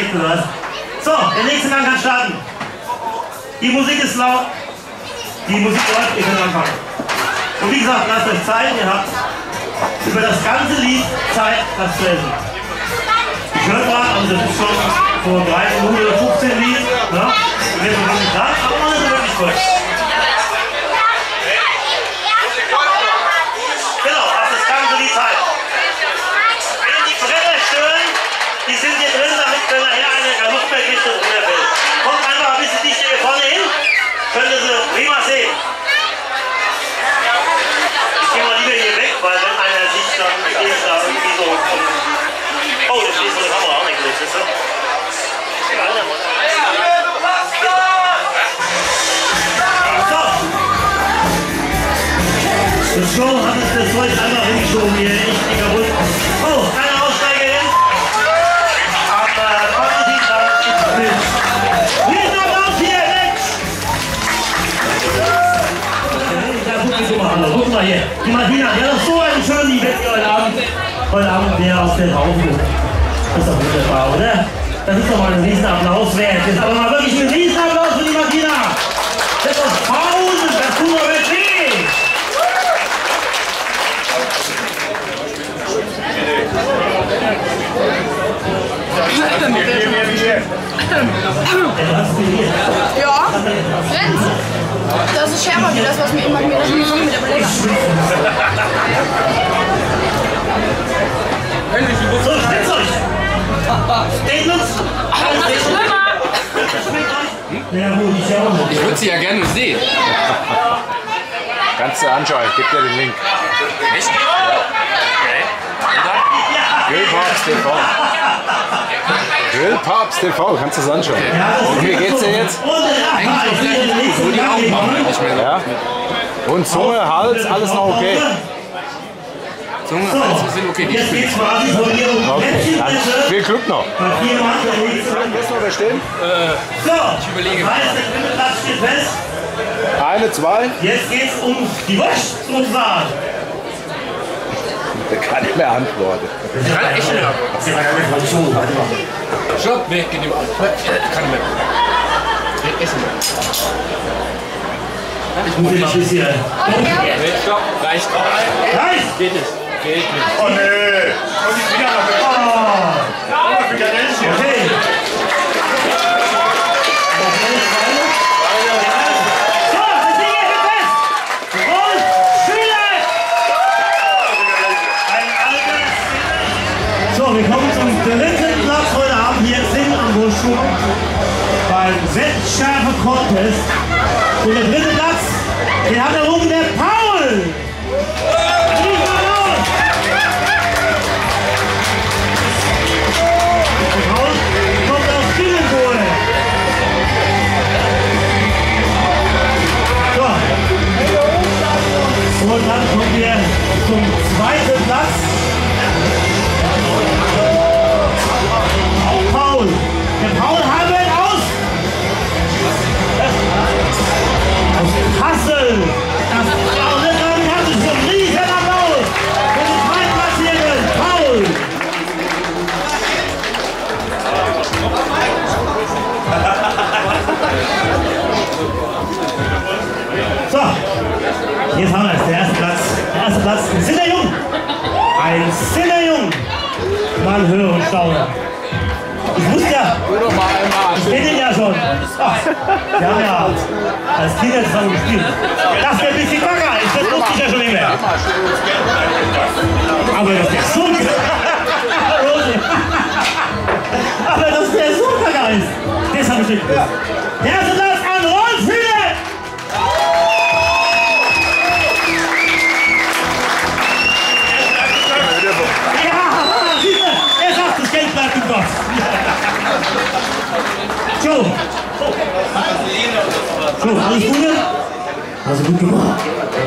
Respekt für was. So, der nächste Gang kann starten. Die Musik ist laut. Die Musik läuft, ihr könnt anfangen. Und wie gesagt, lasst euch Zeit, ihr habt über das ganze Lied Zeit, das zu essen. Ich höre gerade, also das ist schon vor 3 Minuten oder 15 Lied. Ne? Wir werden noch nicht dran, aber man ist wirklich voll. Genau, habt das ganze Lied Zeit. Wenn die Bretter stören, die sind hier drin, damit wenn nachher eine Luft mehr kriegt und runterfällt. Kommt einfach ein bisschen dichter hier vorne hin, könnt ihr sie prima sehen. Ich gehe mal lieber hier weg, weil wenn einer sich dann ist da irgendwie so. Oh, jetzt steht so eine Kamera auch nicht gelöst, ist so. Das Show hat es das Zeug einfach hingeschoben hier, echt kaputt. Oh, keine Aussteigerin. Aber positiv dran. Riesenapplaus hier, Mensch! Guck mal hier, die Martina, die hat doch so einen schönen Lied heute Abend mehr auf den Haufen. Das ist doch wunderbar, oder? Das ist doch mal ein Riesenapplaus wert. Jetzt aber mal wirklich ein Riesenapplaus für die Martina. Das ist doch Pause, das tut doch weh. Ja, Renz. Das ist schärfer wie das, was mir immer wieder schon mit der Beläger. So, spitzt euch! Statements! Das ist schlimmer! Ja gut, ich würde sie ja gerne sehen. Kannst du anschauen, ich gebe dir den Link. Echt? Ja. Okay. Grillpapst TV. Grillpapst TV, kannst du das anschauen. Und wie geht's dir jetzt? Eigentlich auch gleich nicht gut, nur die Augen machen nicht mehr. Ja. Und Zunge, Hals, alles noch okay? Zunge, Hals sind okay, nicht viel. Okay, dann viel Glück noch. Willst du überstehen? Ich überlege. Platz steht fest. 1, 2. Jetzt geht's um die Wurst sozusagen. Der kann nicht mehr antworten. Kann echt nicht mehr. Stopp, weg, geht ihm an. Kann mehr. Essen. Ich muss jetzt ein bisschen. Stopp, reicht. Reicht! Geht nicht. Geht nicht. Oh nö. Und die Finger noch weg. Oh! Okay. So, wir kommen zum dritten Platz heute Abend hier Sinn am Burschuh beim Wettschärfe-Contest. Und der dritte Platz, den hat da oben der Paul! Paul kommt aus Binnenbohlen. So. Und dann kommen wir zum zweiten Platz. Paul. Der Paul Hamel aus Kassel. Das ist ein Riesenapplaus für den Zweitplatzierten Paul. So, jetzt haben wir es. Der erste Platz. Der erste Platz. Ein Sinnerjung. Ein Sinnerjung. Man höre und staune. Ich wusste ja, ich kenne den ja schon. Ach, wir haben ja als Kinder zusammen gespielt. Dass der ein bisschen gaga ist, das wusste ich ja schon immer. Aber dass der so aber dass der so gaga ist, das habe ich nicht gewusst. Der erste Platz an Rolfhühne! Ja, siehst du, er sagt, das Geld bleibt im Gott. Joe! So, alles Gute? Also gut gemacht.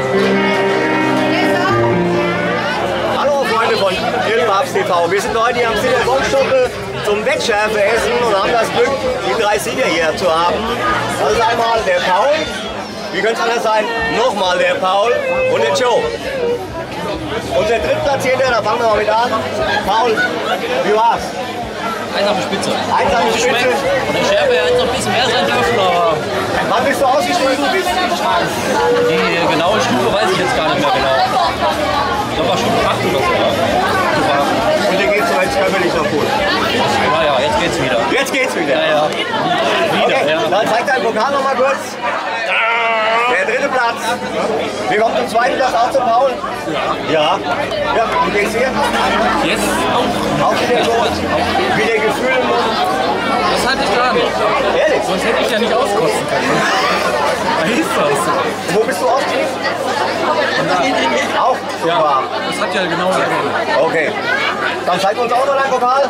Hallo Freunde von Grillpapst TV. Wir sind heute hier am Sinn der Wohnstube zum Wettschärfeessen und haben das Glück, die 3 Sieger hier zu haben. Das ist einmal der Paul, wie könnte es anders sein, nochmal der Paul und der Joe. Und der Drittplatzierte, da fangen wir mal mit an. Paul, wie war's? Einsame Spitze. Einsame Spitze. Die Schärfe hätte noch ein bisschen mehr sein dürfen, aber... Wann bist du ausgestiegen? Die genaue Stufe weiß ich jetzt gar nicht mehr genau. Ich glaube, war Stufe 8 oder so. Und dir geht's so jetzt körperlich noch gut. Naja, jetzt geht's wieder. Jetzt geht's wieder. Ja. Wieder, okay, ja. dann zeig deinen Pokal noch mal kurz. Der dritte Platz. Wir kommen zum zweiten Platz auch zum Paul. Ja. Ja, wie geht's dir? Jetzt auch. Auch wieder gut. Wie der Gefühl im Mund. Das hatte ich gar nicht. Ehrlich? Sonst hätte ich ja nicht auskotzen können. Da hieß das. Wo bist du ausgestiegen? Auch? Ja, das hat ja genau so. Okay. Dann zeig uns auch noch deinen Pokal.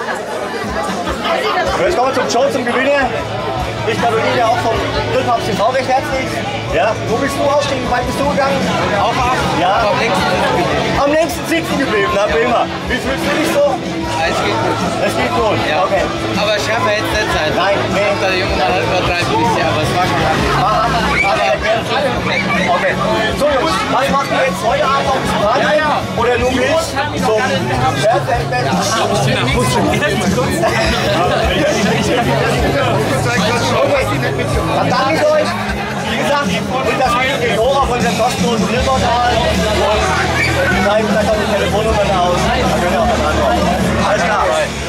Jetzt kommen wir zum Show, zum Gewinner. Ich gratuliere dir auch vom Grillpapst TV recht herzlich. Ja, wo bist du ausgestiegen? Wie weit bist du gegangen? Auch 8. Ja. Am längsten sitzen geblieben. Am längsten sitzen geblieben, na prima. Wie fühlst du dich so? Es geht gut. Es geht gut. Ja. Okay. Aber Schärfe hätte es nicht sein. Nein, nee. Der Junge hat halt übertreibt ein bisschen, aber es war schon Okay. So Jungs, was macht ihr jetzt heute Abend auf dem Party? Ja. Oder nur Milch zum Pferdfeld? Dann danke ich euch. Wie gesagt, und das Video geht hoch auf unseren kostenlosen Grillportal. Und zeigen vielleicht auch die Telefonnummer aus. Dann könnt ihr auch dann antworten. Alles klar.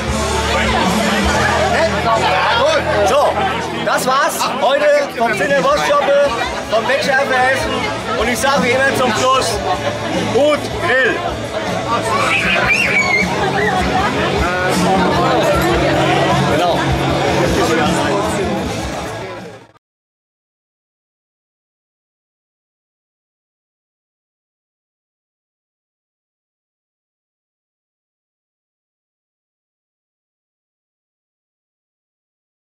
So, das war's heute vom Sinn der Wettschärfeessen, vom Wettschärfeessen. Und ich sage wie immer zum Schluss, gut Grill!